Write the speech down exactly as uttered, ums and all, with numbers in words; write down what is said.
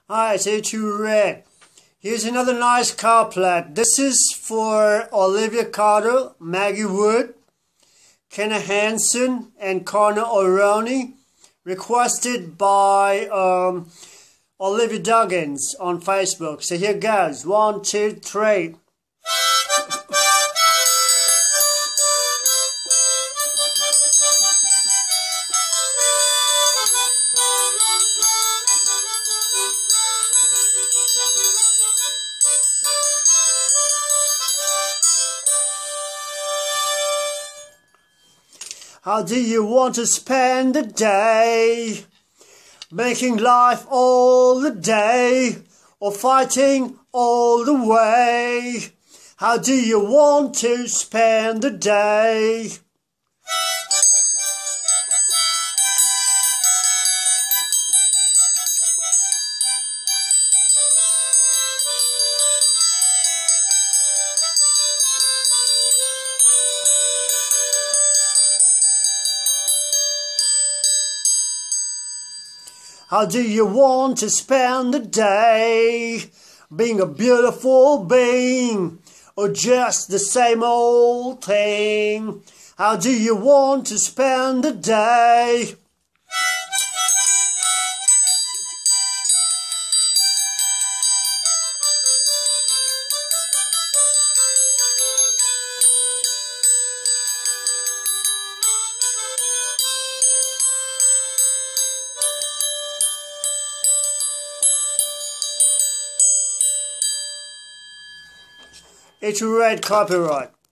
Hi, it's Atoolred. Here's another nice couplet. This is for Olivia Carter, Maggie Wood, Kenna Hansen, and Connor O'Roney. Requested by um, Olivia Duggins on Facebook. So here goes. One, two, three. How do you want to spend the day? Making life all the day, or fighting all the way? How do you want to spend the day? How do you want to spend the day? Being a beautiful being, or just the same old thing? How do you want to spend the day? It's red copyright.